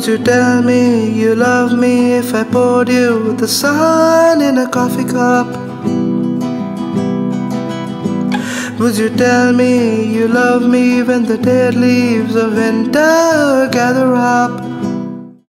Would you tell me you love me if I poured you the sun in a coffee cup? Would you tell me you love me when the dead leaves of winter gather up?